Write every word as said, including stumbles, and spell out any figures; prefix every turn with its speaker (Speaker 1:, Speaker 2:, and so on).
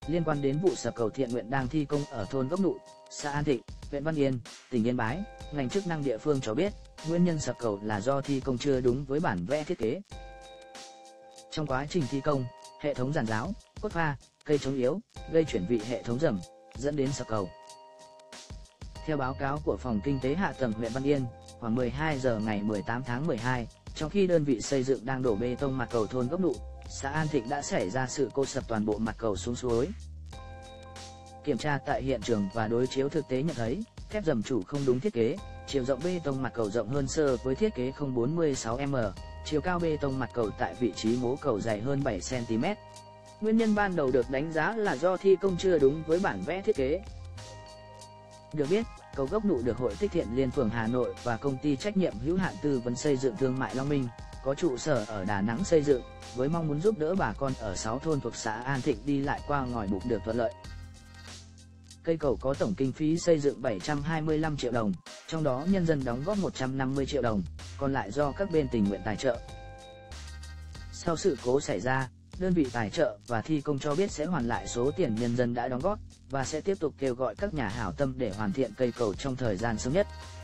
Speaker 1: Liên quan đến vụ sập cầu thiện nguyện đang thi công ở thôn Gốc Nụ, xã An Thịnh, huyện Văn Yên, tỉnh Yên Bái, ngành chức năng địa phương cho biết, nguyên nhân sập cầu là do thi công chưa đúng với bản vẽ thiết kế. Trong quá trình thi công, hệ thống giàn giáo, cốt pha, cây chống yếu, gây chuyển vị hệ thống dầm, dẫn đến sập cầu. Theo báo cáo của Phòng Kinh tế Hạ tầng huyện Văn Yên, khoảng mười hai giờ ngày mười tám tháng mười hai, trong khi đơn vị xây dựng đang đổ bê tông mặt cầu thôn Gốc Nụ, xã An Thịnh đã xảy ra sự cô sập toàn bộ mặt cầu xuống suối. Kiểm tra tại hiện trường và đối chiếu thực tế nhận thấy, thép dầm chủ không đúng thiết kế, chiều rộng bê tông mặt cầu rộng hơn sơ với thiết kế không bốn mươi sáu mi li mét, chiều cao bê tông mặt cầu tại vị trí mố cầu dày hơn bảy xăng ti mét. Nguyên nhân ban đầu được đánh giá là do thi công chưa đúng với bản vẽ thiết kế. Được biết, cầu Gốc Nụ được Hội Tích Thiện Liên phường Hà Nội và công ty trách nhiệm hữu hạn tư vấn xây dựng thương mại Long Minh có trụ sở ở Đà Nẵng xây dựng, với mong muốn giúp đỡ bà con ở sáu thôn thuộc xã An Thịnh đi lại qua ngòi bục được thuận lợi. Cây cầu có tổng kinh phí xây dựng bảy trăm hai mươi lăm triệu đồng, trong đó nhân dân đóng góp một trăm năm mươi triệu đồng, còn lại do các bên tình nguyện tài trợ. Sau sự cố xảy ra, đơn vị tài trợ và thi công cho biết sẽ hoàn lại số tiền nhân dân đã đóng góp và sẽ tiếp tục kêu gọi các nhà hảo tâm để hoàn thiện cây cầu trong thời gian sớm nhất.